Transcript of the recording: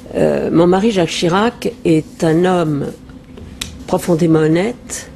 Mon mari Jacques Chirac est un homme profondément honnête,